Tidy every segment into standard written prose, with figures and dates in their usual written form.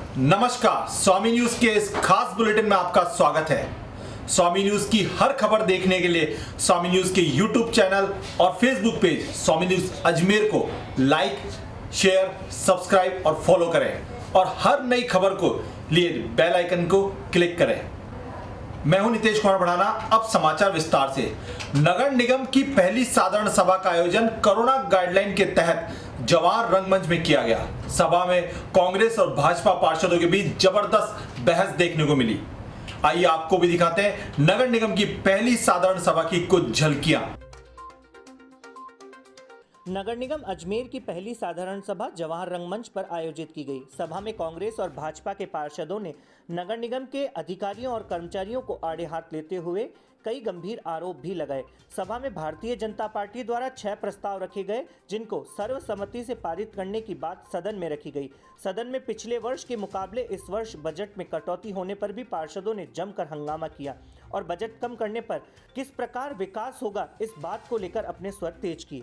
नमस्कार, स्वामी न्यूज के इस खास बुलेटिन में आपका स्वागत है। स्वामी न्यूज की हर खबर देखने के लिए स्वामी न्यूज के यूट्यूब चैनल और Facebook page Swami news Ajmer को लाइक, शेयर, सब्सक्राइब और फॉलो करें और हर नई खबर को लिए बेल आइकन को क्लिक करें। मैं हूं नितेश कुमार बढ़ाना। अब समाचार विस्तार से। नगर निगम की पहली साधारण सभा का आयोजन कोरोना गाइडलाइन के तहत जवाहर रंगमंच में किया गया। सभा में कांग्रेस और भाजपा पार्षदों के बीच जबरदस्त बहस देखने को मिली। आइए आपको भी दिखाते हैं नगर निगम की पहली साधारण सभा की कुछ झलकियां। नगर निगम अजमेर की पहली साधारण सभा जवाहर रंगमंच पर आयोजित की गई। सभा में कांग्रेस और भाजपा के पार्षदों ने नगर निगम के अधिकारियों और कर्मचारियों को आड़े हाथ लेते हुए कई गंभीर आरोप भी लगाए। सभा में भारतीय जनता पार्टी द्वारा 6 प्रस्ताव रखे गए, जिनको सर्वसम्मति से पारित करने की बात सदन में रखी गई। सदन में पिछले वर्ष के मुकाबले इस वर्ष बजट में कटौती होने पर भी पार्षदों ने जमकर हंगामा किया और बजट कम करने पर किस प्रकार विकास होगा, इस बात को लेकर अपने स्वर तेज किए।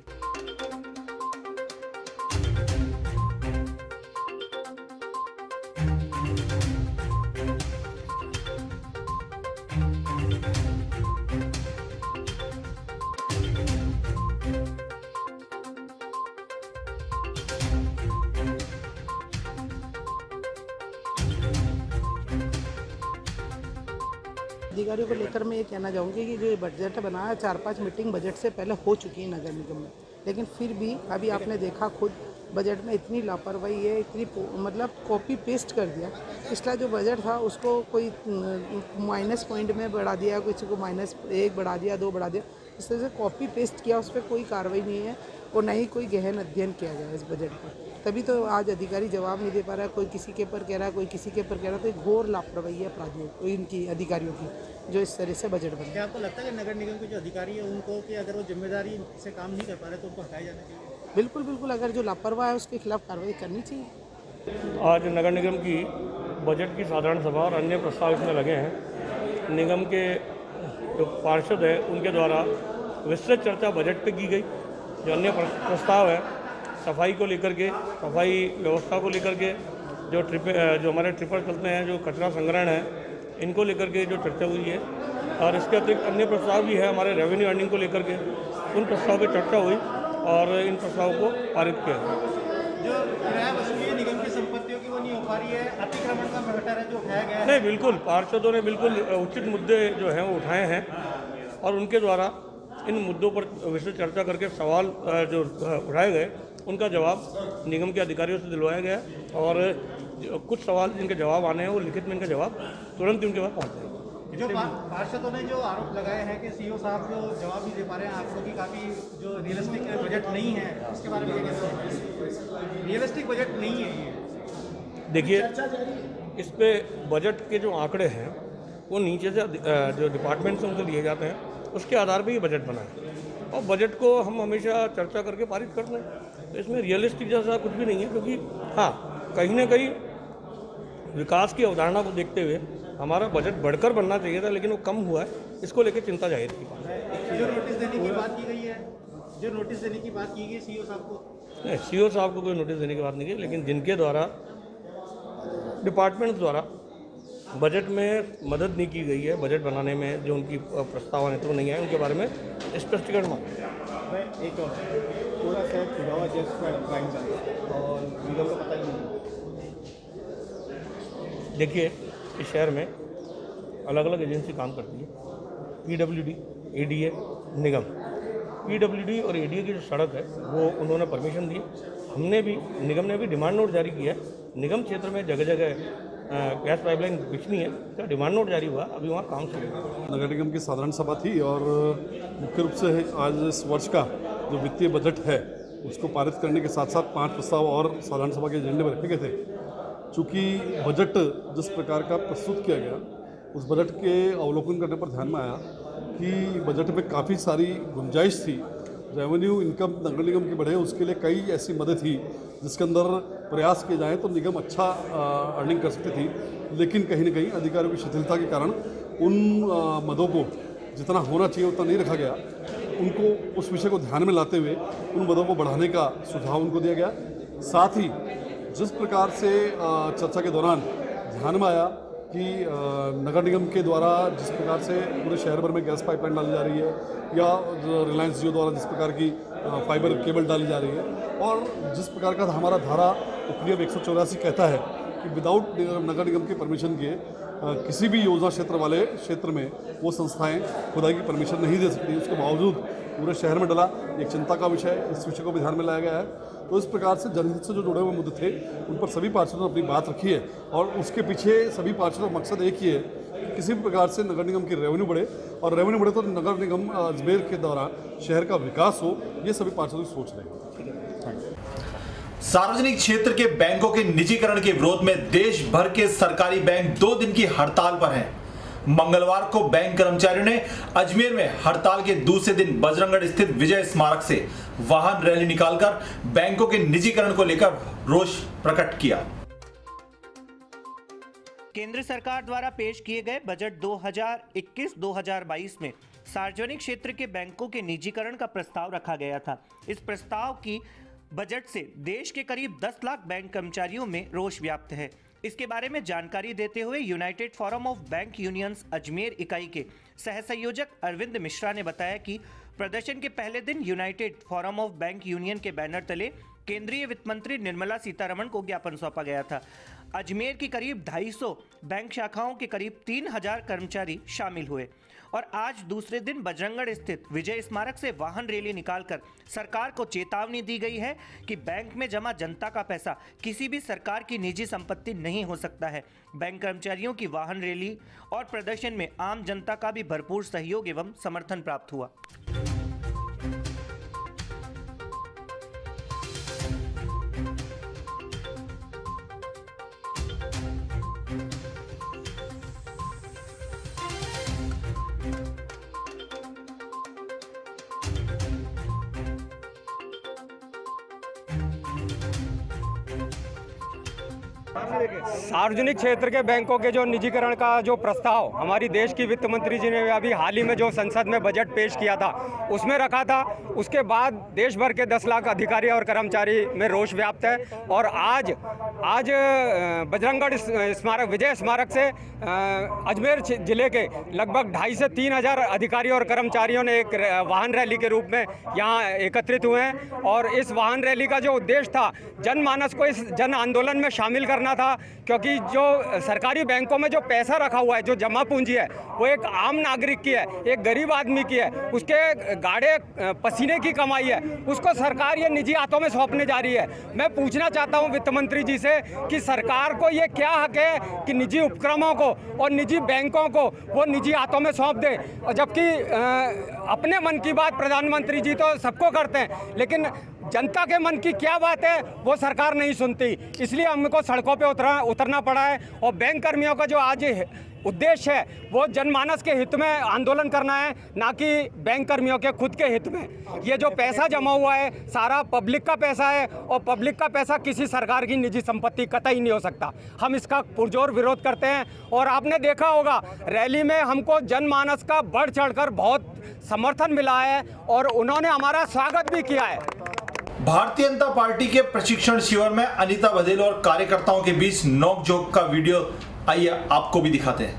अधिकारियों को लेकर मैं ये कहना चाहूँगी कि जो ये बजट बना है 4-5 मीटिंग बजट से पहले हो चुकी है नगर निगम में, लेकिन फिर भी अभी आपने देखा खुद बजट में इतनी लापरवाही है, इतनी मतलब कॉपी पेस्ट कर दिया। पिछला जो बजट था उसको कोई माइनस पॉइंट में बढ़ा दिया, किसी को -1 बढ़ा दिया, 2 बढ़ा दिया, इस तरह से कॉपी पेस्ट किया। उस पर कोई कार्रवाई नहीं है और न ही कोई गहन अध्ययन किया गया इस बजट पर। तभी तो आज अधिकारी जवाब नहीं दे पा रहा है। कोई किसी के ऊपर कह रहा है, कोई किसी के ऊपर कह रहा है। तो एक घोर लापरवाही है अपराधियों को, इनकी अधिकारियों की, जो इस तरह से बजट बना। क्या आपको लगता है कि नगर निगम के जो अधिकारी है उनको कि अगर वो जिम्मेदारी से काम नहीं कर पा रहे तो उनको हटाया जाना चाहिए? बिल्कुल बिल्कुल, अगर जो लापरवाह है उसके खिलाफ कार्रवाई करनी चाहिए। आज नगर निगम की बजट की साधारण सभा और अन्य प्रस्ताव इसमें लगे हैं। निगम के जो पार्षद हैं उनके द्वारा विस्तृत चर्चा बजट पे की गई। जो अन्य प्रस्ताव है सफाई को लेकर के, सफाई व्यवस्था को लेकर के, जो हमारे ट्रिपर चलते हैं, जो कचरा संग्रहण है, इनको लेकर के जो चर्चा हुई है। और इसके अतिरिक्त अन्य प्रस्ताव भी है हमारे रेवेन्यू अर्निंग को लेकर के, उन प्रस्ताव पर चर्चा हुई और इन प्रस्तावों को पारित किया। जो किराया वसूली निगम की संपत्तियों की वो नहीं हो पा रही है, अतिक्रमण का मैटर है जो उठाया गया है। नहीं, बिल्कुल पार्षदों ने बिल्कुल उचित मुद्दे जो हैं वो उठाए हैं और उनके द्वारा इन मुद्दों पर विस्तृत चर्चा करके सवाल जो उठाए गए उनका जवाब निगम के अधिकारियों से दिलवाया गया और कुछ सवाल जिनके जवाब आने हैं वो लिखित में इनका जवाब तुरंत ही उनके पास पहुँच जाएगा। जो पार्षदों ने जो आरोप लगाए हैं कि सीओ साहब जो जवाब नहीं दे पा रहे हैं, आंकड़ों की काफ़ी जो रियलिस्टिक बजट नहीं है, उसके बारे में क्या कहते हैं? रियलिस्टिक बजट नहीं है ये। देखिए, इस पे बजट के जो आंकड़े हैं वो नीचे से जो डिपार्टमेंट से उनसे लिए जाते हैं, उसके आधार पर ही बजट बना है और बजट को हम हमेशा चर्चा करके पारित करते हैं। तो इसमें रियलिस्टिक जैसा कुछ भी नहीं है, क्योंकि हाँ, कहीं ना कहीं विकास की अवधारणा को देखते हुए हमारा बजट बढ़कर बनना चाहिए था, लेकिन वो कम हुआ है। इसको लेकर चिंता जाहिर की। जो नोटिस देने की बात की गई है, जो नोटिस देने की बात की गई सीओ साहब को, नहीं, सीओ साहब को कोई नोटिस देने की बात नहीं की, लेकिन जिनके द्वारा डिपार्टमेंट द्वारा बजट में मदद नहीं की गई है, बजट बनाने में जो उनकी प्रस्ताव आने तो नहीं आए, उनके बारे में स्पष्टीकरण मांगे। एक थोड़ा सा खुदावा जैसा क्राइम और निगम का पता ही नहीं। देखिए, इस शहर में अलग अलग एजेंसी काम करती है, PWD, ADA, निगम। PWD और ADA की जो सड़क है वो उन्होंने परमिशन दी। हमने भी, निगम ने भी डिमांड नोट जारी किया है। निगम क्षेत्र में जगह जगह गैस पाइपलाइन बिछनी है, उसका डिमांड नोट जारी हुआ, अभी वहाँ काम शुरू है। नगर निगम की साधारण सभा थी और मुख्य रूप से आज इस वर्ष का जो वित्तीय बजट है उसको पारित करने के साथ साथ 5 प्रस्ताव और साधारण सभा के एजेंडे में रखे गए थे। चूँकि बजट जिस प्रकार का प्रस्तुत किया गया, उस बजट के अवलोकन करने पर ध्यान में आया कि बजट में काफ़ी सारी गुंजाइश थी। रेवेन्यू इनकम नगर निगम की बढ़े, उसके लिए कई ऐसी मदद थी जिसके अंदर प्रयास किए जाएँ तो निगम अच्छा अर्निंग कर सकती थी। लेकिन कहीं ना कहीं अधिकारियों की शिथिलता के कारण उन मदों को जितना होना चाहिए उतना नहीं रखा गया। उनको उस विषय को ध्यान में लाते हुए उन मदों को बढ़ाने का सुझाव उनको दिया गया। साथ ही जिस प्रकार से चर्चा के दौरान ध्यान में आया कि नगर निगम के द्वारा जिस प्रकार से पूरे शहर भर में गैस पाइपलाइन डाली जा रही है या रिलायंस जियो द्वारा जिस प्रकार की फाइबर केबल डाली जा रही है और जिस प्रकार का हमारा धारा उपनियम 184 कहता है कि विदाउट नगर निगम के परमिशन के किसी भी योजना क्षेत्र वाले क्षेत्र में वो संस्थाएं खुदाई की परमिशन नहीं दे सकती। उसके बावजूद पूरे शहर में डला एक चिंता का विषय है। इस विषय को भी ध्यान में लाया गया है। तो इस प्रकार से जनहित से जो जुड़े हुए मुद्दे थे उन पर सभी पार्षदों ने अपनी बात रखी है और उसके पीछे सभी पार्षदों का मकसद एक ही है कि किसी भी प्रकार से नगर निगम की रेवेन्यू बढ़े और रेवेन्यू बढ़े तो नगर निगम अजमेर के द्वारा शहर का विकास हो। ये सभी पार्षदों की सोच रहे हैं। सार्वजनिक क्षेत्र के बैंकों के निजीकरण के विरोध में देश भर के सरकारी बैंक 2 दिन की हड़ताल पर हैं। मंगलवार को बैंक कर्मचारियों ने अजमेर में हड़ताल के दूसरे दिन बजरंगगढ़ स्थित विजय स्मारक से वाहन रैली निकालकर बैंकों के निजीकरण को लेकर रोष प्रकट किया। केंद्र सरकार द्वारा पेश किए गए बजट 2021-2022 में सार्वजनिक क्षेत्र के बैंकों के निजीकरण का प्रस्ताव रखा गया था। इस प्रस्ताव की बजट से देश के करीब 10 लाख बैंक कर्मचारियों में रोष व्याप्त है। इसके बारे में जानकारी देते हुए United Forum of Bank Unions Ajmer इकाई के सह संयोजक अरविंद मिश्रा ने बताया कि प्रदर्शन के पहले दिन United Forum of Bank Union के बैनर तले केंद्रीय वित्त मंत्री निर्मला सीतारमण को ज्ञापन सौंपा गया था। अजमेर की करीब 250 बैंक शाखाओं के करीब 3000 कर्मचारी शामिल हुए और आज दूसरे दिन बजरंगगढ़ स्थित विजय स्मारक से वाहन रैली निकालकर सरकार को चेतावनी दी गई है कि बैंक में जमा जनता का पैसा किसी भी सरकार की निजी संपत्ति नहीं हो सकता है। बैंक कर्मचारियों की वाहन रैली और प्रदर्शन में आम जनता का भी भरपूर सहयोग एवं समर्थन प्राप्त हुआ। सार्वजनिक क्षेत्र के बैंकों के जो निजीकरण का जो प्रस्ताव हमारी देश की वित्त मंत्री जी ने अभी हाल ही में जो संसद में बजट पेश किया था उसमें रखा था। उसके बाद देश भर के 10 लाख अधिकारी और कर्मचारी में रोष व्याप्त है और आज बजरंगगढ़ स्मारक विजय स्मारक से अजमेर जिले के लगभग 2,500 से 3,000 अधिकारी और कर्मचारियों ने एक वाहन रैली के रूप में यहाँ एकत्रित हुए हैं और इस वाहन रैली का जो उद्देश्य था जनमानस को इस जन आंदोलन में शामिल करना था, क्योंकि जो सरकारी बैंकों में जो पैसा रखा हुआ है, जो जमा पूंजी है, वो एक आम नागरिक की है, एक गरीब आदमी की है, उसके गाढ़े पसीने की कमाई है, उसको सरकार ये निजी हाथों में सौंपने जा रही है। मैं पूछना चाहता हूँ वित्त मंत्री जी से कि सरकार को ये क्या हक है कि निजी उपक्रमों को और निजी बैंकों को वो निजी हाथों में सौंप दे, जबकि अपने मन की बात प्रधानमंत्री जी तो सबको करते हैं, लेकिन जनता के मन की क्या बात है वो सरकार नहीं सुनती। इसलिए हमको सड़कों पे उतरना पड़ा है और बैंक कर्मियों का जो आज उद्देश्य है वो जनमानस के हित में आंदोलन करना है, ना कि बैंक कर्मियों के खुद के हित में। ये जो पैसा जमा हुआ है सारा पब्लिक का पैसा है और पब्लिक का पैसा किसी सरकार की निजी संपत्ति कतई नहीं हो सकता। हम इसका पुरजोर विरोध करते हैं और आपने देखा होगा रैली में हमको जनमानस का बढ़ चढ़कर बहुत समर्थन मिला है और उन्होंने हमारा स्वागत भी किया है। भारतीय जनता पार्टी के प्रशिक्षण शिविर में अनीता बघेल और कार्यकर्ताओं के बीच नोकझोंक का वीडियो आइए आपको भी दिखाते हैं।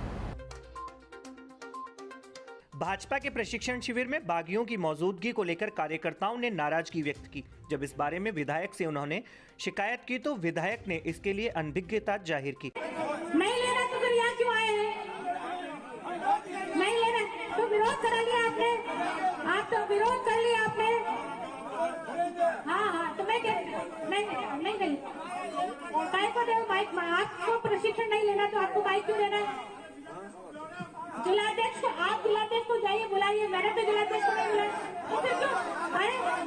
भाजपा के प्रशिक्षण शिविर में बागियों की मौजूदगी को लेकर कार्यकर्ताओं ने नाराजगी व्यक्त की। जब इस बारे में विधायक से उन्होंने शिकायत की तो विधायक ने इसके लिए अनभिज्ञता जाहिर की। नहीं लेना तो फिर यहाँ क्यों आए हैं? नहीं लेना तो विरोध करा लिया आपने, आप तो विरोध कर लिया आपने। हाँ तो मैं नहीं काय को दे बाइक, आपको प्रशिक्षण नहीं लेना तो आपको बाइक क्यों लेना है? जिलाध्यक्ष को, आप जिलाध्यक्ष को जाइए बुलाइए, मैंने तो जिलाध्यक्ष को नहीं बुलाया, तो फिर क्यों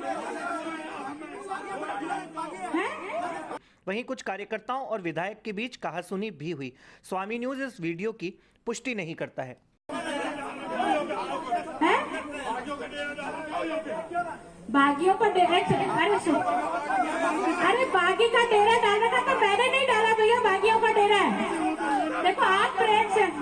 आए? वहीं कुछ कार्यकर्ताओं और विधायक के बीच कहासुनी भी हुई। स्वामी न्यूज इस वीडियो की पुष्टि नहीं करता है। बागियों पर अरे बागी का डेरा डालना था तो मैंने नहीं डाला भैया, बागियों का डेरा है। देखो आप फ्रेंड्स हैं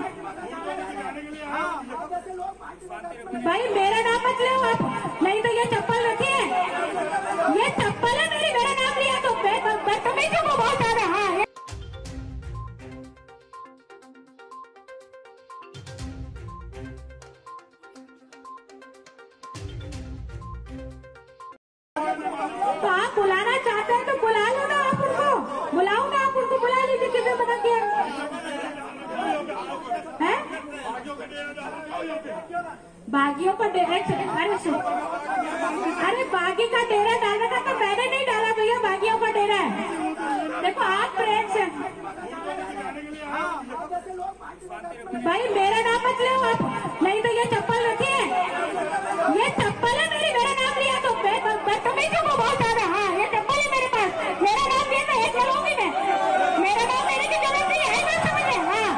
भाई, मेरा नाम मत लो आप, नहीं तो ये चप्पल रखी है, ये चप्पल है मेरी, मेरा नाम लिया तो बदतमीजी को बहुत ज्यादा। तो आप बुलाना चाहते हैं तो बुला लो ना, आप उनको बुलाओ ना, आप उनको बुला लीजिए। किसने मना किया है? बागियों का डेरा, अरे बागी का डेरा डालना था तो मैंने नहीं डाला भैया, बागियों का डेरा है। देखो आप प्रेम से भाई मेरा नाम मत लो आप, नहीं तो ये चप्पल रखिए, ये चप्पल है मेरी, मेरा नाम लिया तो बदतमीजी को बहुत ज्यादा। हाँ ये चप्पल है मेरे पास, मेरा नाम लिया तो एक चलूंगी मैं, मेरा नाम लेने की जरूरत नहीं है ना, समझ रहे? हाँ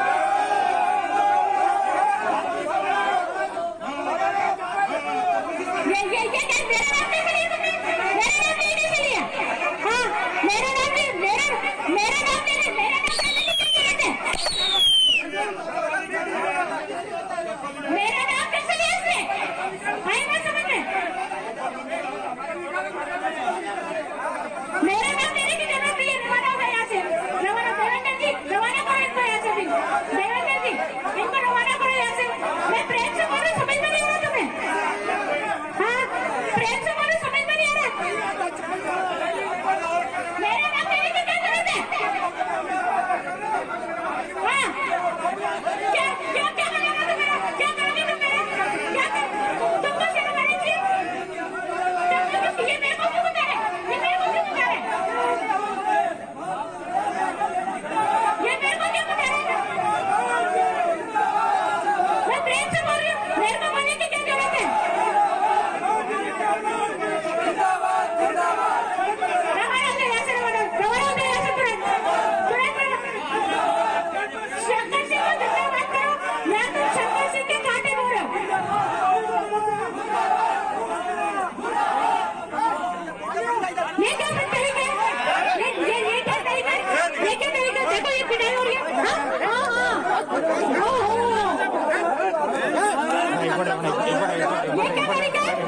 ये मेरा नाम नहीं लिया तुमने, मेरा नाम नहीं लिया। हाँ मेरा नाम नहीं, मेरा नाम नहीं, मेरा नाम लेने की जरूरत है। मेरा नाम कैसे लिया इसने? आई ना समझ में, मेरा नाम लेने की जरूरत नहीं है। रवाना हो यहाँ से, रवाना देवेंद्र जी, रवाना करो इनको यहाँ से भी, देवेंद्र जी इनको रवाना करो यहाँ से। मैं प्रेम से बोल रही, समझ में नहीं आ रहा तुम्हें? हाँ प्रेम से बोल रही, समझ में नहीं आ रहा? मेरा नाम लेने की क्या जरूरत है? हाँ क्या क्या क्या करोगे तुम मेरा, क्या करोगे तुम मेरा, क्या तुमको शर्म आनी चाहिए? ये मेरे को क्यों बता रहे, ये मेरे को क्यों बता रहे, ये मेरे को क्यों बता रहे? मैं प्रेम से बोल रही हूँ, मेरे को बोलने की क्या जरूरत है? रवाना हो जाओ यहाँ से, रवाना हो जाओ यहाँ से तुरंत, शंकर सिंह को जितना बात करो, मैं तुम शंकर सिंह के कांटे बोल रहे हो। ये क्या तरीका है? ये क्या तरीका है? ये क्या तरीका है? देखो ये पिटाई हो रही है। ये क्या तरीका है?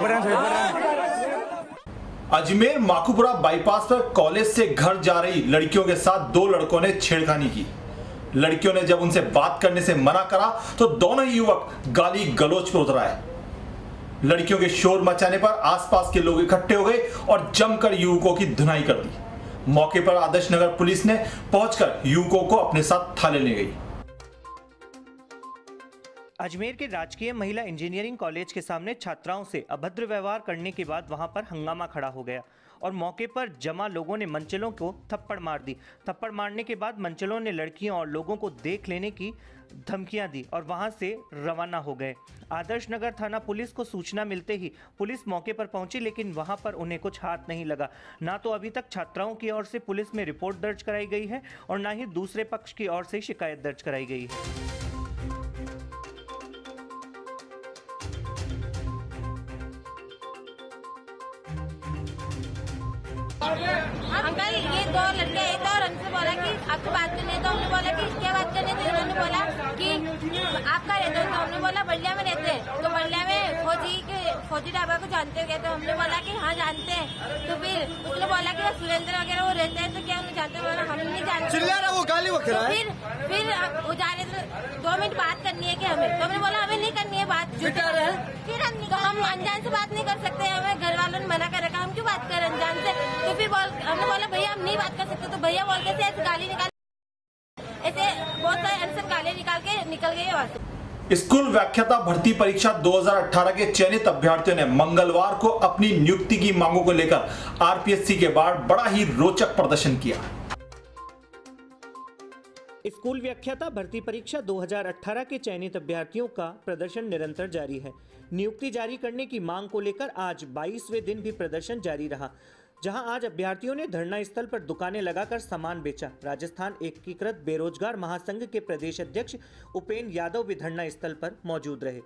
अजमेर माकूपुरा बाईपास पर कॉलेज से घर जा रही लड़कियों के साथ दो लड़कों ने छेड़खानी की। लड़कियों ने जब उनसे बात करने से मना करा तो दोनों ही युवक गाली गलौज पर उतर आए। लड़कियों के शोर मचाने पर आसपास के लोग इकट्ठे हो गए और जमकर युवकों की धुनाई कर दी। मौके पर आदर्श नगर पुलिस ने पहुंचकर युवकों को अपने साथ थाने ले गई। अजमेर के राजकीय महिला इंजीनियरिंग कॉलेज के सामने छात्राओं से अभद्र व्यवहार करने के बाद वहां पर हंगामा खड़ा हो गया और मौके पर जमा लोगों ने मंचलों को थप्पड़ मार दी। थप्पड़ मारने के बाद मंचलों ने लड़कियों और लोगों को देख लेने की धमकियां दी और वहां से रवाना हो गए। आदर्श नगर थाना पुलिस को सूचना मिलते ही पुलिस मौके पर पहुंची, लेकिन वहां पर उन्हें कुछ हाथ नहीं लगा। ना तो अभी तक छात्राओं की ओर से पुलिस में रिपोर्ट दर्ज कराई गई है और ना ही दूसरे पक्ष की ओर से शिकायत दर्ज कराई गई है। अंकल ये दो लड़के आए थे और हमसे बोला कि आपसे बात करनी है, तो हमने बोला कि क्या बात करनी थी। उन्होंने बोला कि आप कहाँ रहते हो, तो हमने बोला बलिया में रहते हैं। तो बलिया में फौजी ढाबा को जानते हो क्या? तो हमने बोला कि हाँ जानते हैं। तो फिर उसने बोला कि वो सुरेंद्र वगैरह वो रहते हैं, तो क्या उन्हें जानते हो? बोला हम नहीं जानते। वो गाली वो फिर वो जा रहे थे, 2 मिनट बात करनी है कि हमें, तो हमने बोला हमें नहीं करनी है बात। फिर हम अनजान से बात नहीं कर सकते, हमें घर वालों ने मना कर रखा, हम क्यों बात करें अनजान से? तो फिर हमने बोला भैया हम नहीं बात कर सकते। तो भैया बोलते थे ऐसे गाली निकाल, ऐसे बहुत सारे आंसर गाली निकाल के निकल गए वहां से। स्कूल व्याख्याता भर्ती परीक्षा 2018 के चयनित अभ्यर्थियों ने मंगलवार को अपनी नियुक्ति की मांगों को लेकर आरपीएससी के बाद बड़ा ही रोचक प्रदर्शन किया। स्कूल व्याख्याता भर्ती परीक्षा 2018 के चयनित अभ्यर्थियों का प्रदर्शन निरंतर जारी है। नियुक्ति जारी करने की मांग को लेकर आज 22वें दिन भी प्रदर्शन जारी रहा, जहां आज अभ्यर्थियों ने धरना स्थल पर दुकानें लगाकर सामान बेचा। राजस्थान एकीकृत बेरोजगार महासंघ के प्रदेश अध्यक्ष उपेंद्र यादव भी धरना स्थल पर मौजूद रहे।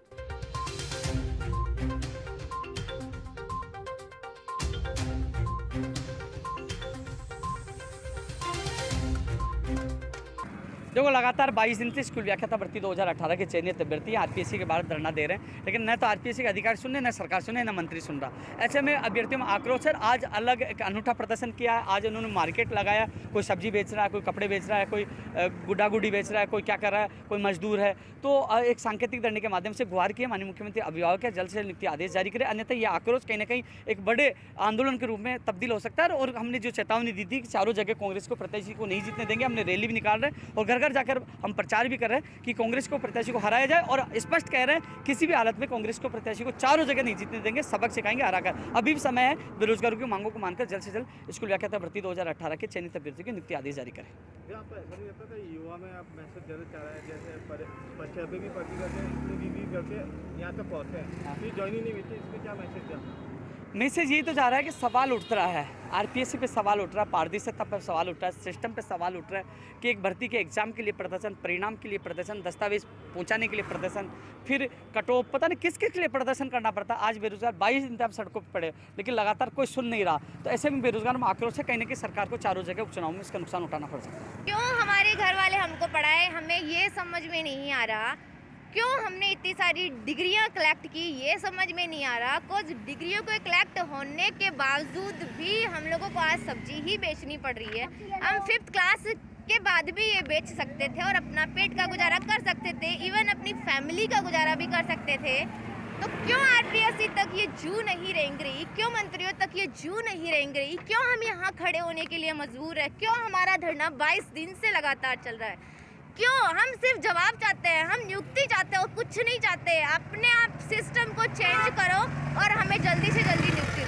देखो लगातार 22 दिन से स्कूल व्याख्याता भर्ती 2018 के चयनित अभ्यर्थी आरपीएससी के बाहर धरना दे रहे हैं, लेकिन न तो आरपीएससी के अधिकारी सुन रहे, न सरकार सुन रही, न मंत्री सुन रहा। ऐसे में अभ्यर्थियों में आक्रोश है। आज अलग एक अनूठा प्रदर्शन किया है। आज उन्होंने मार्केट लगाया, कोई सब्जी बेच रहा है, कोई कपड़े बेच रहा है, कोई गुड्डा गुड्डी बेच रहा है, कोई क्या कर रहा है, कोई मजदूर है। तो एक सांकेतिक धरने के माध्यम से गुहार किया माननीय मुख्यमंत्री अभिभावक है जल्द से जल्द नियुक्ति आदेश जारी करें, अन्यथा यह आक्रोश कहीं ना कहीं एक बड़े आंदोलन के रूप में तब्दील हो सकता है। और हमने जो चेतावनी दी थी कि चारों जगह कांग्रेस को प्रत्याशी को नहीं जीतने देंगे, हमने रैली भी निकाल रहे हैं और घर घर जाकर हम प्रचार भी कर रहे हैं कि कांग्रेस को प्रत्याशी को हराया जाए, और स्पष्ट कह रहे हैं किसी भी हालत में कांग्रेस को प्रत्याशी को चारों जगह नहीं जीतने देंगे, सबक सिखाएंगे हराकर। अभी भी समय है, बेरोजगारों की मांगों को मानकर जल्द से जल्द स्कूल व्याख्याता भर्ती 2018 के चयनित अभ्यर्थियों की नियुक्ति आदेश जारी करें। युवा में आप मैसेज देना चाह रहे हैं, जैसे बच्चे अभी भी पढ़ी करके यहाँ तक पहुँचे हैं, फिर ज्वाइन ही नहीं हुई थी, इसमें क्या मैसेज दिया? मैसेज यही तो जा रहा है कि सवाल उठ रहा है, आरपीएससी पे सवाल उठ रहा है, पारदर्शिता पर सवाल उठ रहा है, सिस्टम पे सवाल उठ रहा है कि एक भर्ती के एग्जाम के लिए प्रदर्शन, परिणाम के लिए प्रदर्शन, दस्तावेज पहुंचाने के लिए प्रदर्शन, फिर कट ऑफ, पता नहीं किस किस लिए प्रदर्शन करना पड़ता है। आज बेरोजगार 22 दिन तक सड़कों पर पड़े, लेकिन लगातार कोई सुन नहीं रहा। तो ऐसे में बेरोजगार में आक्रोश है, कहीं ना कहीं सरकार को चारों जगह उपचुनाव में इसका नुकसान उठाना पड़ सकता है। क्यों हमारे घर वाले हमको पढ़ाए, हमें ये समझ में नहीं आ रहा। क्यों हमने इतनी सारी डिग्रियां कलेक्ट की, ये समझ में नहीं आ रहा। कुछ डिग्रियों को कलेक्ट होने के बावजूद भी हम लोगों को आज सब्जी ही बेचनी पड़ रही है। हम 5th क्लास के बाद भी ये बेच सकते थे और अपना पेट का गुजारा कर सकते थे, इवन अपनी फैमिली का गुजारा भी कर सकते थे। तो क्यों आरपीएससी तक ये जू नहीं रेंग रही, क्यों मंत्रियों तक ये जू नहीं रेंग रही, क्यों हम यहाँ खड़े होने के लिए मजबूर है, क्यों हमारा धरना 22 दिन से लगातार चल रहा है? क्यों? हम सिर्फ जवाब चाहते हैं, हम नियुक्ति चाहते हैं और कुछ नहीं चाहते। अपने आप सिस्टम को चेंज करो और हमें जल्दी से जल्दी नियुक्ति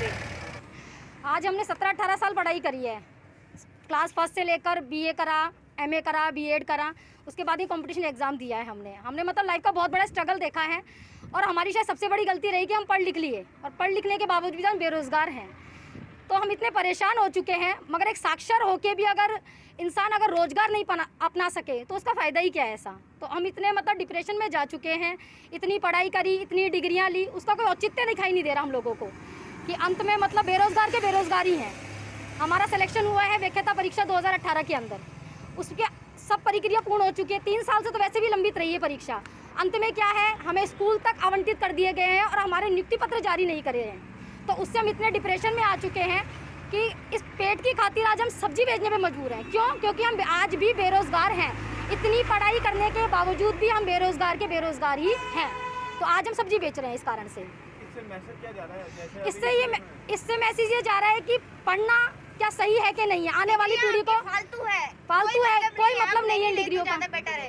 दे। आज हमने 17-18 साल पढ़ाई करी है, क्लास 1 से लेकर बीए करा, एमए करा, बीएड करा, उसके बाद ही कंपटीशन एग्ज़ाम दिया है हमने मतलब लाइफ का बहुत बड़ा स्ट्रगल देखा है। और हमारी शायद सबसे बड़ी गलती रही कि हम पढ़ लिख लिए, और पढ़ लिखने के बावजूद भी हम बेरोज़गार हैं। तो हम इतने परेशान हो चुके हैं, मगर एक साक्षर होके भी अगर इंसान अगर रोज़गार नहीं अपना सके तो उसका फ़ायदा ही क्या है ऐसा। तो हम इतने मतलब डिप्रेशन में जा चुके हैं, इतनी पढ़ाई करी, इतनी डिग्रियां ली, उसका कोई औचित्य दिखाई नहीं दे रहा हम लोगों को, कि अंत में मतलब बेरोज़गार के बेरोज़गार ही हैं। हमारा सिलेक्शन हुआ है व्याख्याता परीक्षा 2018 के अंदर, उसके सब प्रक्रिया पूर्ण हो चुकी है। 3 साल से तो वैसे भी लंबित रही है परीक्षा। अंत में क्या है, हमें स्कूल तक आवंटित कर दिए गए हैं और हमारे नियुक्ति पत्र जारी नहीं करे हैं। तो उससे हम इतने डिप्रेशन में आ चुके हैं कि इस पेट की खातिर आज हम सब्जी बेचने पे मजबूर हैं। क्यों? क्योंकि हम आज भी बेरोज़गार हैं। इतनी पढ़ाई करने के बावजूद भी हम बेरोज़गार के बेरोज़गार ही हैं। तो आज हम सब्जी बेच रहे हैं इस कारण से। इससे मैसेज क्या जा रहा है? इससे मैसेज ये जा रहा है कि पढ़ना क्या सही है कि नहीं है, आने वाली पीढ़ी को फालतू है, कोई मतलब नहीं है इन डिग्रियों का।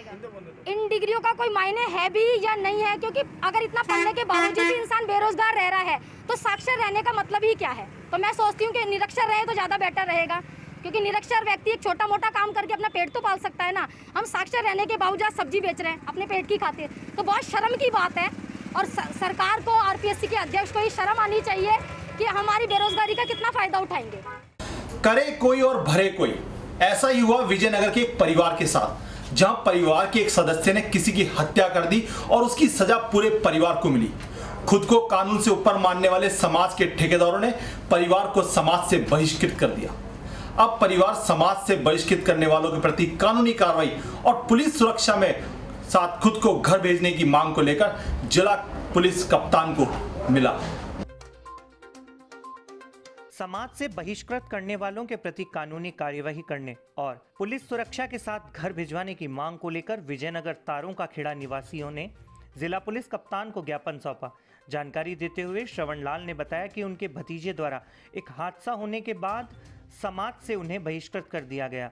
इन डिग्रियों का कोई मायने है भी या नहीं है, क्योंकि अगर इतना पढ़ने के बावजूद भी इंसान बेरोजगार रह रहा है तो साक्षर रहने का मतलब ही क्या है। तो मैं सोचती हूँ कि निरक्षर रहे तो ज़्यादा बेटर रहेगा, क्योंकि निरक्षर व्यक्ति एक छोटा मोटा काम करके अपना पेट तो पाल सकता है ना। हम साक्षर रहने के बावजूद सब्जी बेच रहे हैं अपने पेट की खातिर, तो बहुत शर्म की बात है। और सरकार को, आरपीएससी के अध्यक्ष को ये शर्म आनी चाहिए कि हमारी बेरोजगारी का कितना फायदा उठाएंगे। करे कोई और भरे कोई, ऐसा ही हुआ विजयनगर के एक परिवार के साथ, जहां परिवार के एक सदस्य ने किसी की हत्या कर दी और उसकी सजा पूरे परिवार को मिली। खुद को कानून से ऊपर मानने वाले समाज के ठेकेदारों ने परिवार को समाज से बहिष्कृत कर दिया। अब परिवार समाज से बहिष्कृत करने वालों के प्रति कानूनी कार्रवाई और पुलिस सुरक्षा में साथ खुद को घर भेजने की मांग को लेकर जिला पुलिस कप्तान को मिला। समाज से बहिष्कृत करने वालों के प्रति कानूनी कार्यवाही करने और पुलिस सुरक्षा के साथ घर भिजवाने की मांग को लेकर विजयनगर तारों का खेड़ा निवासियों ने जिला पुलिस कप्तान को ज्ञापन सौंपा। जानकारी देते हुए श्रवण लाल ने बताया कि उनके भतीजे द्वारा एक हादसा होने के बाद समाज से उन्हें बहिष्कृत कर दिया गया।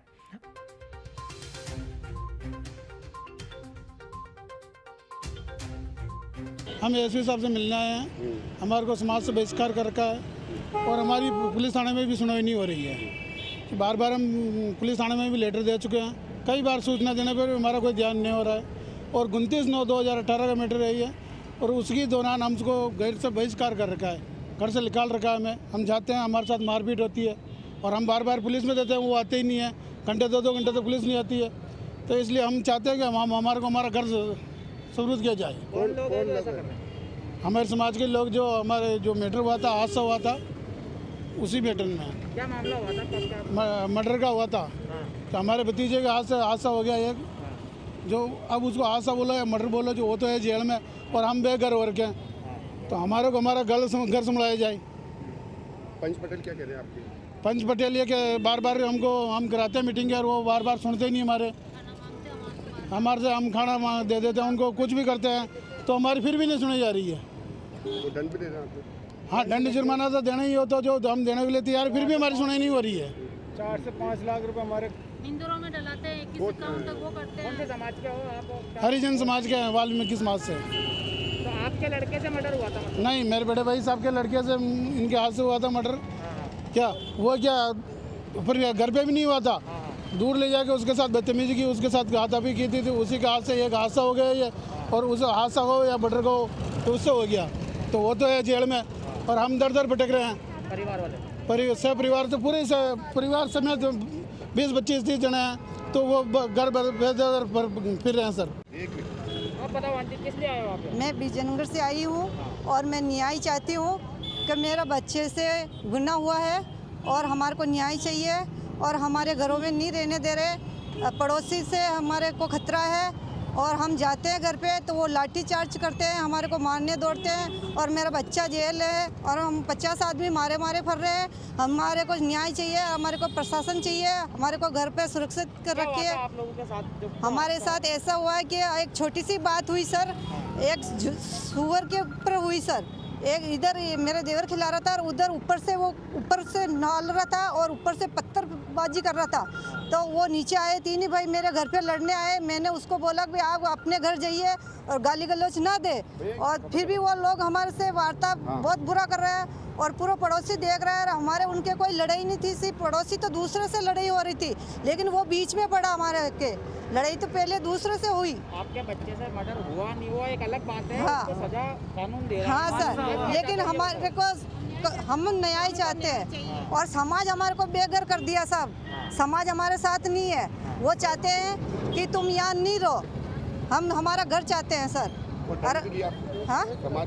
हम एसपी साहब से मिलने आए हैं, हमारे को समाज से बहिष्कार कर रखा है और हमारी पुलिस थाने में भी सुनवाई नहीं हो रही है। कि बार बार हम पुलिस थाने में भी लेटर दे चुके हैं, कई बार सूचना देने पर भी हमारा कोई ध्यान नहीं हो रहा है। और 29/9/2018 का मैटर रही है और उसके दौरान हमको घर से बहिष्कार कर रखा है, घर से निकाल रखा है हमें। हम जाते हैं, हमारे साथ मारपीट होती है और हम बार बार पुलिस में देते हैं, वो आते ही नहीं है। घंटे 2-2 घंटे तो पुलिस नहीं आती है। तो इसलिए हम चाहते हैं कि हमारे को हमारा घर सुरक्षित किया जाए। कौन लोग ऐसा कर रहे हैं? हमारे समाज के लोग, जो हमारे जो मैटर हुआ था, हादसा हुआ था, उसी मैटर में। क्या मामला हुआ था? मर्डर का हुआ था। तो हमारे भतीजे के हाथ से हादसा हो गया एक, जो अब उसको हादसा बोलो या मर्डर बोलो, जो वो तो है जेल में और हम बेघर वर्ग हैं, तो हमारे को हमारा घर संभलाया जाए। पंच पटेल क्या कह रहे हैं आपके? पंच पटेल ये कि बार बार हम कराते हैं मीटिंग और वो बार बार सुनते ही नहीं हमारे से। हम खाना दे देते हैं उनको, कुछ भी करते हैं तो हमारी फिर भी नहीं सुनी जा रही है। वो दंड भी दे रहे हैं आपको? हाँ, दंड जुर्माना तो देना ही हो, तो जो हम देने के लिए तैयार, फिर भी हमारी सुनाई नहीं हो रही है। 4 से 5 लाख रुपए हमारे इंदौरों में डलाते हैं, किसी काम तक वो करते हैं। कौन से समाज के हो आप? हरिजन समाज के हैं, वाल्मीकि समाज से। तो आपके लड़के से मर्डर हुआ था? नहीं, मेरे बड़े भाई साहब के लड़के से, इनके हाथ से हुआ था मर्डर। क्या वो फिर घर पे भी नहीं हुआ था, दूर ले जाके उसके साथ बदतमीजी की, उसके साथ हाथापाई की थी, उसी के हाथ से एक हादसा हो गया ये, और उस हादसा हो या मर्डर को तो उससे हो गया, तो वो तो है जेल में और हम दर दर भटक रहे हैं। परिवार वाले परिवार तो पूरे परिवार समेत 20-25-30 जने हैं, तो वो घर बेदर फिर रहे हैं सर। आप बताओ आंटी, किस लिए आए हो आप? मैं विजयनगर से आई हूँ और मैं न्याय चाहती हूँ कि मेरा बच्चे से गुनाह हुआ है और हमारे को न्याय चाहिए, और हमारे घरों में नहीं रहने दे रहे, पड़ोसी से हमारे को खतरा है, और हम जाते हैं घर पे तो वो लाठी चार्ज करते हैं, हमारे को मारने दौड़ते हैं, और मेरा बच्चा जेल है और हम 50 आदमी मारे फिर रहे हैं। हमारे को न्याय चाहिए, हमारे को प्रशासन चाहिए, हमारे को घर पे सुरक्षित कर रखिए। आप लोगों के साथ हमारे साथ ऐसा हुआ है कि एक छोटी सी बात हुई सर, एक सुअर के ऊपर हुई सर, एक इधर मेरे देवर खिला रहा था और उधर ऊपर से नाल रहा था और ऊपर से पत्थरबाजी कर रहा था, तो वो नीचे आए, 3 ही भाई मेरे घर पे लड़ने आए। मैंने उसको बोला कि आप अपने घर जाइए और गाली गलौज ना दे, और फिर भी वो लोग हमारे से वार्ता बहुत बुरा कर रहे हैं, और पूरा पड़ोसी देख रहा है। हमारे उनके कोई लड़ाई नहीं थी, सिर्फ पड़ोसी तो दूसरे से लड़ाई हो रही थी, लेकिन वो बीच में पड़ा हमारे के। लड़ाई तो पहले दूसरे से हुई। आपके बच्चे से मर्डर हुआ नहीं हुआ एक अलग बात है, हाँ, उसको सजा कानून दे रहा है। हाँ सर, लेकिन हमारे को हम न्याय चाहते हैं, और समाज हमारे को बेघर कर दिया साहब। समाज हमारे साथ नहीं है, वो चाहते हैं कि तुम यहाँ नहीं रहो, हम हमारा घर चाहते हैं सर। हाँ,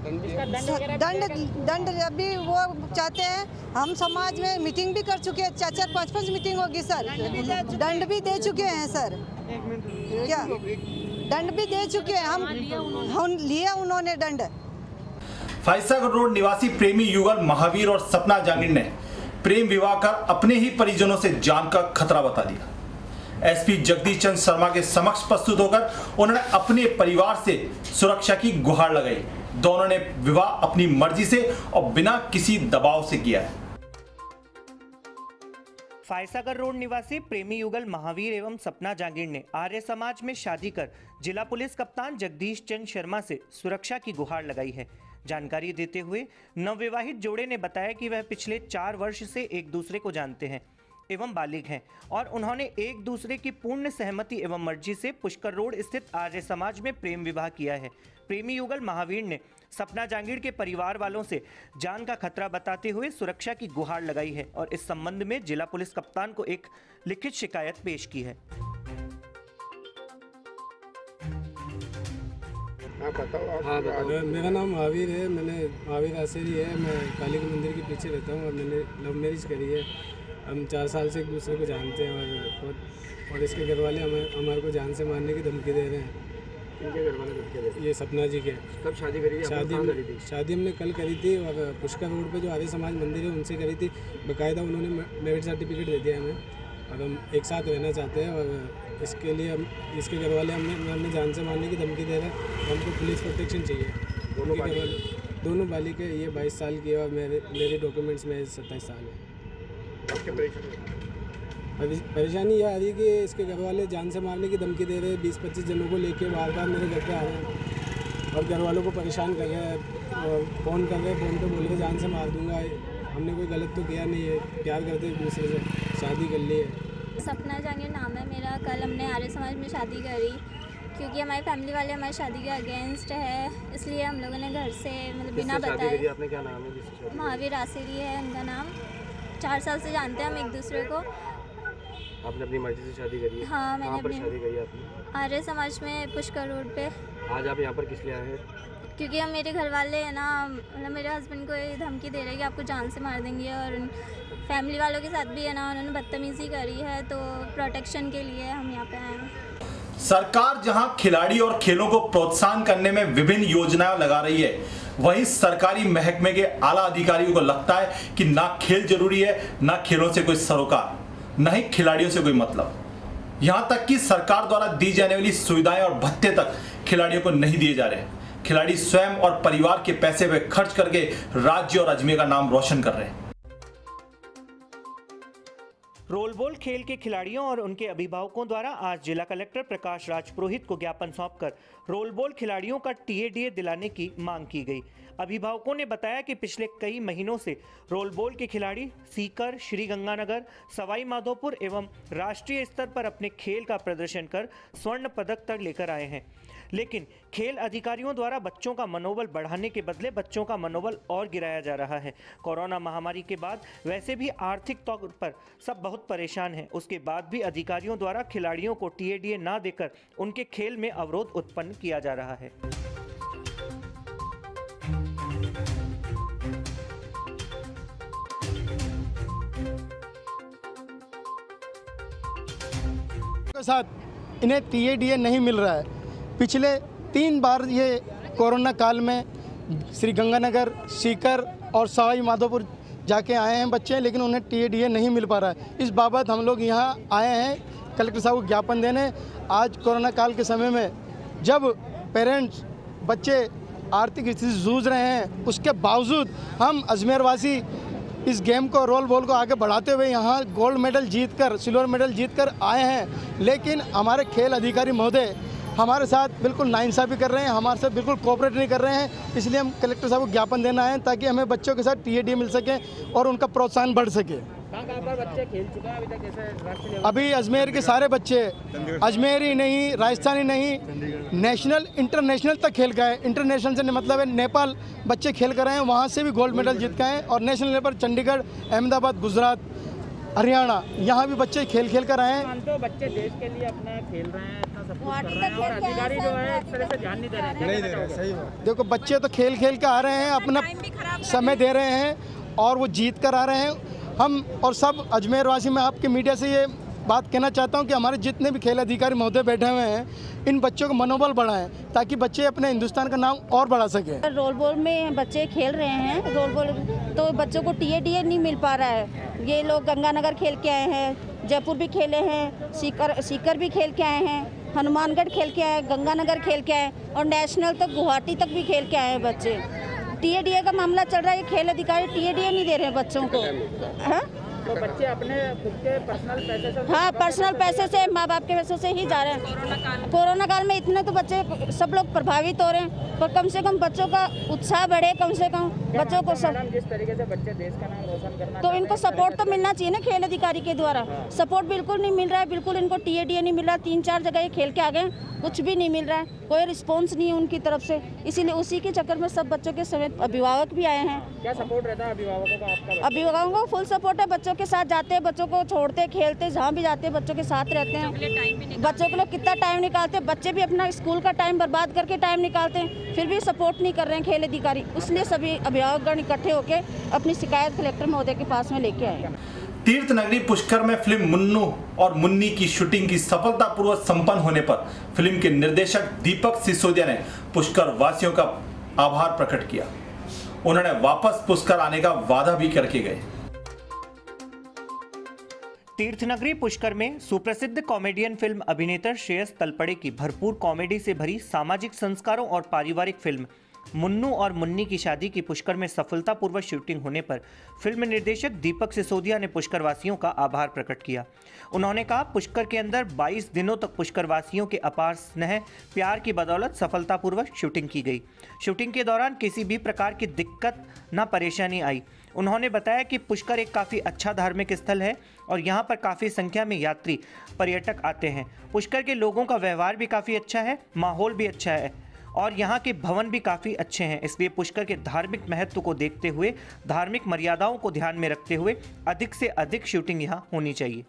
दंड अभी वो चाहते हैं। हम समाज में मीटिंग भी कर चुके हैं, 4-4, 5-5 मीटिंग होगी सर, दंड भी दे चुके हैं सर। क्या दंड भी दे चुके हैं हम लिया उन्होंने दंड। फाइसागर रोड निवासी प्रेमी युगल महावीर और सपना जांगिड़ ने प्रेम विवाह कर अपने ही परिजनों से जान का खतरा बता दिया। एसपी जगदीश चंद्र शर्मा के समक्ष प्रस्तुत होकर उन्होंने अपने परिवार से सुरक्षा की गुहार लगाई। दोनों ने विवाह अपनी मर्जी से और बिना किसी दबाव से किया है। फायसागर रोड निवासी प्रेमी युगल महावीर एवं सपना जांगिड़ ने आर्य समाज में शादी कर जिला पुलिस कप्तान जगदीश चंद्र शर्मा से सुरक्षा की गुहार लगाई है। जानकारी देते हुए नवविवाहित जोड़े ने बताया कि वह पिछले 4 वर्ष से एक दूसरे को जानते हैं एवं बालिग हैं, और उन्होंने एक दूसरे की पूर्ण सहमति एवं मर्जी से पुष्कर रोड स्थित आर्य समाज में प्रेम विवाह किया है। प्रेमी युगल महावीर ने सपना जांगिड़ के परिवार वालों से जान का खतरा बताते हुए सुरक्षा की गुहार लगाई है, और इस संबंध में जिला पुलिस कप्तान को एक लिखित शिकायत पेश की है। मेरा नाम महावीर है, मैंने महावीर आसेरी है, मैं काली के मंदिर के पीछे रहता हूँ और मैंने लव मैरिज करी है। हम 4 साल से एक दूसरे को जानते हैं, और इसके घर वाले हमारे को जान से मारने की धमकी दे रहे हैं। इनके घर वाले धमकी दे रहे हैं? ये सपना जी के। कब शादी करी? शादी हमने कल करी थी, और पुष्कर रोड पे जो आर्य समाज मंदिर है उनसे करी थी। बाकायदा उन्होंने मैरिज सर्टिफिकेट दे दिया हमें, और हम एक साथ रहना चाहते हैं, और इसके लिए हम इसके घर वाले हमें जान से मारने की धमकी दे रहे हैं। हमको पुलिस प्रोटेक्शन चाहिए। दोनों बालिक है, ये 22 साल की है और मेरे डॉक्यूमेंट्स में 27 साल है। परेशानी यह आ रही है कि इसके घर वाले जान से मारने की धमकी दे रहे हैं। 20-25 जनों को लेके बार बार मेरे घर पे आ रहे हैं और घर वालों को परेशान कर रहे हैं, और फ़ोन कर रहे हैं, फ़ोन पे बोल रहे जान से मार दूंगा। हमने कोई गलत तो किया नहीं है, प्यार करते एक दूसरे से, शादी कर ली है। सपना जांगिड़ नाम है मेरा। कल हमने आर्य समाज में शादी करी, क्योंकि हमारी फैमिली वाले हमारी शादी के अगेंस्ट है, इसलिए हम लोगों ने घर से मतलब बिना बताए। आपने क्या नाम है? महावीर आसेरी है उनका नाम। 4 साल से जानते हैं हम एक दूसरे को। आपने अपनी मर्जी से शादी करी है? हाँ, मैंने अपनी शादी करी आपने? आर्य समाज में पुष्कर रोड पे। आज आप यहाँ पर किस लिए आए हैं? क्योंकि हम मेरे घर वाले हैं ना, मतलब मेरे हस्बैंड को ये धमकी दे रहे हैं कि आपको जान से मार देंगे, और फैमिली वालों के साथ भी है ना, उन्होंने बदतमीज़ी करी है, तो प्रोटेक्शन के लिए हम यहाँ पे आए हैं। सरकार जहां खिलाड़ी और खेलों को प्रोत्साहन करने में विभिन्न योजनाएं लगा रही है, वहीं सरकारी महकमे के आला अधिकारियों को लगता है कि ना खेल जरूरी है, ना खेलों से कोई सरोकार, ना ही खिलाड़ियों से कोई मतलब। यहां तक कि सरकार द्वारा दी जाने वाली सुविधाएं और भत्ते तक खिलाड़ियों को नहीं दिए जा रहे। खिलाड़ी स्वयं और परिवार के पैसे वे खर्च करके राज्य और अजमेर का नाम रोशन कर रहे हैं। रोल बॉल खेल के खिलाड़ियों और उनके अभिभावकों द्वारा आज जिला कलेक्टर प्रकाश राज पुरोहित को ज्ञापन सौंपकर रोल बॉल खिलाड़ियों का टीएडीए दिलाने की मांग की गई। अभिभावकों ने बताया कि पिछले कई महीनों से रोल बॉल के खिलाड़ी सीकर, श्रीगंगानगर, सवाई माधोपुर एवं राष्ट्रीय स्तर पर अपने खेल का प्रदर्शन कर स्वर्ण पदक तक लेकर आए हैं, लेकिन खेल अधिकारियों द्वारा बच्चों का मनोबल बढ़ाने के बदले बच्चों का मनोबल और गिराया जा रहा है। कोरोना महामारी के बाद वैसे भी आर्थिक तौर पर सब बहुत परेशान हैं, उसके बाद भी अधिकारियों द्वारा खिलाड़ियों को टीएडीए ना देकर उनके खेल में अवरोध उत्पन्न किया जा रहा है। के साथ इन्हें टीएडीए नहीं मिल रहा है। पिछले 3 बार ये कोरोना काल में श्रीगंगानगर, सीकर और सवाई माधोपुर जाके आए हैं बच्चे, लेकिन उन्हें टीएडीए नहीं मिल पा रहा है। इस बाबत हम लोग यहाँ आए हैं कलेक्टर साहब को ज्ञापन देने। आज कोरोना काल के समय में जब पेरेंट्स बच्चे आर्थिक स्थिति से जूझ रहे हैं, उसके बावजूद हम अजमेर वासी इस गेम को, रोल बॉल को आगे बढ़ाते हुए यहाँ गोल्ड मेडल जीतकर, सिल्वर मेडल जीतकर आए हैं। लेकिन हमारे खेल अधिकारी महोदय हमारे साथ बिल्कुल नाइंसाफ़ी कर रहे हैं, हमारे साथ बिल्कुल कोऑपरेट नहीं कर रहे हैं। इसलिए हम कलेक्टर साहब को ज्ञापन देना है ताकि हमें बच्चों के साथ टीएडीए मिल सके और उनका प्रोत्साहन बढ़ सके। कहाँ पर बच्चे खेल चुके हैं अभी तक? जैसे अभी अजमेर के सारे बच्चे, अजमेर ही नहीं, राजस्थान ही नहीं, नेशनल इंटरनेशनल तक खेल गए। इंटरनेशनल से मतलब है नेपाल बच्चे खेल कर आए हैं, वहाँ से भी गोल्ड मेडल जीत गए हैं। और नेशनल लेवल पर चंडीगढ़, अहमदाबाद, गुजरात, हरियाणा, यहाँ भी बच्चे खेल कर आए हैं। तो बच्चे देश के लिए अपना खेल रहे हैं, इतना सब कुछ कर रहे हैं और अधिकारी जो है इस तरह से ध्यान नहीं दे रहे। सही बात। देखो बच्चे तो खेल के आ रहे हैं, अपना समय दे रहे हैं और वो जीत कर आ रहे हैं। हम और सब अजमेर वासी, मैं आपके मीडिया से ये बात कहना चाहता हूँ कि हमारे जितने भी खेल अधिकारी महोदय बैठे हुए हैं, इन बच्चों का मनोबल बढ़ाएं ताकि बच्चे अपने हिंदुस्तान का नाम और बढ़ा सकें। रोल बॉल में बच्चे खेल रहे हैं, रोल बॉल तो बच्चों को टीएडीए नहीं मिल पा रहा है। ये लोग गंगानगर खेल के आए हैं, जयपुर भी खेले हैं, सीकर भी खेल के आए हैं, हनुमानगढ़ खेल के आए, गंगानगर खेल के आए और नेशनल तक, गुवाहाटी तक भी खेल के आए हैं बच्चे। टीएडीए का मामला चल रहा है, खेल अधिकारी टीएडीए नहीं दे रहे हैं बच्चों को। हाँ? तो बच्चे अपने खुद के पर्सनल पैसे से, हाँ पर्सनल पैसे से, माँ बाप के पैसों से ही जा रहे हैं। कोरोना काल में इतने तो बच्चे सब लोग प्रभावित हो रहे हैं, पर कम से कम बच्चों का उत्साह बढ़े, कम से कम बच्चों को सब, जिस तरीके से बच्चे देश का नाम रोशन करना तो इनको सपोर्ट तो मिलना चाहिए ना खेल अधिकारी के द्वारा। सपोर्ट बिल्कुल नहीं मिल रहा है, बिल्कुल इनको टीएडीए नहीं मिल रहा। 3-4 जगह ये खेल के आ गए, कुछ भी नहीं मिल रहा है, कोई रिस्पॉन्स नहीं है उनकी तरफ से। इसीलिए उसी के चक्कर में सब बच्चों के समेत अभिभावक भी आए हैं। क्या सपोर्ट रहता है अभिभावकों का आपका? अभिभावकों को फुल सपोर्ट है, बच्चों के साथ जाते हैं, बच्चों को छोड़ते खेलते, जहाँ भी जाते हैं बच्चों के साथ रहते हैं। बच्चों के लिए कितना टाइम निकालते हैं, बच्चे भी अपना स्कूल का टाइम बर्बाद करके टाइम निकालते हैं, फिर भी सपोर्ट नहीं कर रहे हैं खेल अधिकारी। इसलिए सभी अभिभावकगण इकट्ठे होकर अपनी शिकायत कलेक्टर महोदय के पास में लेके आए। तीर्थ नगरी पुष्कर में फिल्म मुन्नू और मुन्नी की शूटिंग की सफलतापूर्वक संपन्न होने पर फिल्म के निर्देशक दीपक सिसोदिया ने पुष्कर वासियों का आभार प्रकट किया। उन्होंने वापस पुष्कर आने का वादा भी करके गए। तीर्थनगरी पुष्कर में सुप्रसिद्ध कॉमेडियन फिल्म अभिनेता श्रेयस तलपड़े की भरपूर कॉमेडी से भरी सामाजिक संस्कारों और पारिवारिक फिल्म मुन्नू और मुन्नी की शादी की पुष्कर में सफलतापूर्वक शूटिंग होने पर फिल्म निर्देशक दीपक सिसोदिया ने पुष्कर वासियों का आभार प्रकट किया। उन्होंने कहा, पुष्कर के अंदर 22 दिनों तक पुष्कर वासियों के अपार स्नेह प्यार की बदौलत सफलतापूर्वक शूटिंग की गई। शूटिंग के दौरान किसी भी प्रकार की दिक्कत न परेशानी आई। उन्होंने बताया कि पुष्कर एक काफ़ी अच्छा धार्मिक स्थल है और यहाँ पर काफ़ी संख्या में यात्री पर्यटक आते हैं। पुष्कर के लोगों का व्यवहार भी काफ़ी अच्छा है, माहौल भी अच्छा है और यहाँ के भवन भी काफ़ी अच्छे हैं। इसलिए पुष्कर के धार्मिक महत्व को देखते हुए, धार्मिक मर्यादाओं को ध्यान में रखते हुए अधिक से अधिक शूटिंग यहाँ होनी चाहिए।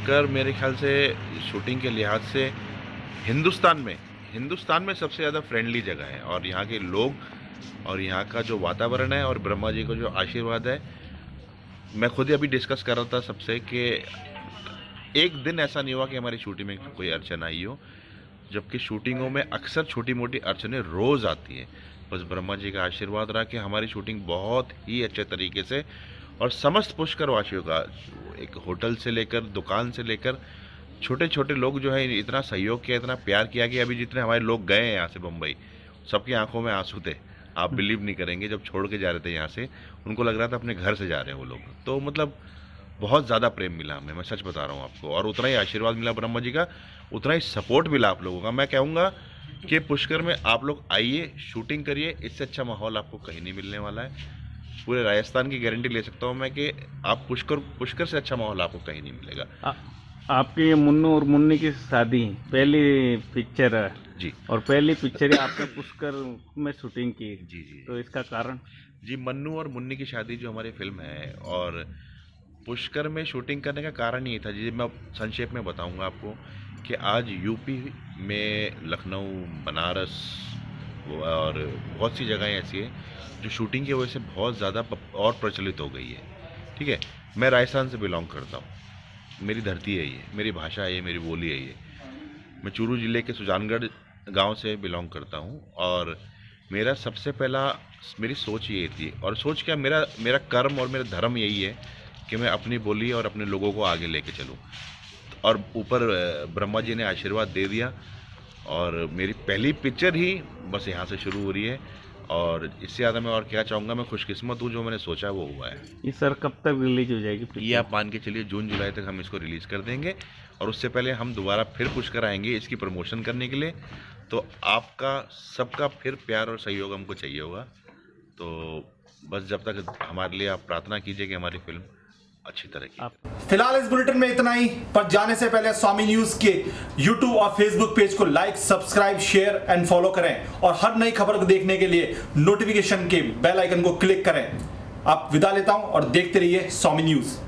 पुष्कर मेरे ख्याल से शूटिंग के लिहाज से हिंदुस्तान में सबसे ज़्यादा फ्रेंडली जगह है, और यहाँ के लोग और यहाँ का जो वातावरण है और ब्रह्मा जी का जो आशीर्वाद है, मैं खुद ही अभी डिस्कस कर रहा था सबसे कि एक दिन ऐसा नहीं हुआ कि हमारी शूटिंग में कोई अड़चन आई हो, जबकि शूटिंगों में अक्सर छोटी मोटी अड़चनें रोज़ आती हैं। बस ब्रह्मा जी का आशीर्वाद रहा कि हमारी शूटिंग बहुत ही अच्छे तरीके से, और समस्त पुष्कर वासियों का, एक होटल से लेकर दुकान से लेकर छोटे छोटे लोग जो है इतना सहयोग किया, इतना प्यार किया कि अभी जितने हमारे लोग गए हैं यहाँ से मुंबई, सबकी आंखों में आंसू थे। आप बिलीव नहीं करेंगे, जब छोड़ के जा रहे थे यहाँ से उनको लग रहा था अपने घर से जा रहे हैं वो लोग। तो मतलब बहुत ज़्यादा प्रेम मिला हमें, मैं सच बता रहा हूँ आपको, और उतना ही आशीर्वाद मिला ब्रह्मा जी का, उतना ही सपोर्ट मिला आप लोगों का। मैं कहूँगा कि पुष्कर में आप लोग आइए, शूटिंग करिए, इससे अच्छा माहौल आपको कहीं नहीं मिलने वाला है। पूरे राजस्थान की गारंटी ले सकता हूँ मैं कि आप पुष्कर से अच्छा माहौल आपको कहीं नहीं मिलेगा। आपकी मुन्नू और मुन्नी की शादी पहली पिक्चर है जी, और पहली पिक्चर आपने पुष्कर में शूटिंग की जी जी, तो इसका कारण? जी, मन्नू और मुन्नी की शादी जो हमारी फिल्म है, और पुष्कर में शूटिंग करने का कारण ये था जी, मैं संक्षेप में बताऊंगा आपको कि आज यूपी में लखनऊ, बनारस और बहुत सी जगहें ऐसी हैं जो शूटिंग की वजह से बहुत ज़्यादा और प्रचलित हो गई है। ठीक है, मैं राजस्थान से बिलोंग करता हूँ, मेरी धरती है ये, मेरी भाषा है ये, मेरी बोली है ये। मैं चूरू ज़िले के सुजानगढ़ गांव से बिलोंग करता हूँ, और मेरा सबसे पहला मेरी सोच ये थी, और सोच क्या, मेरा कर्म और मेरा धर्म यही है कि मैं अपनी बोली और अपने लोगों को आगे लेके चलूँ। और ऊपर ब्रह्मा जी ने आशीर्वाद दे दिया, और मेरी पहली पिक्चर ही बस यहाँ से शुरू हो रही है, और इससे ज़्यादा मैं और क्या चाहूँगा। मैं खुशकिस्मत हूँ, जो मैंने सोचा वो हुआ है। ये सर कब तक रिलीज हो जाएगी? ये आप मान के चलिए जून जुलाई तक हम इसको रिलीज़ कर देंगे, और उससे पहले हम दोबारा फिर पुष्कर आएंगे इसकी प्रमोशन करने के लिए। तो आपका सबका फिर प्यार और सहयोग हमको चाहिए होगा। तो बस जब तक हमारे लिए आप प्रार्थना कीजिए कि हमारी फिल्म अच्छी तरह की। फिलहाल इस बुलेटिन में इतना ही, पर जाने से पहले स्वामी न्यूज के YouTube और Facebook पेज को like, subscribe, share and follow करें, और हर नई खबर को देखने के लिए नोटिफिकेशन के बेल आइकन को क्लिक करें। आप विदा लेता हूं और देखते रहिए स्वामी न्यूज।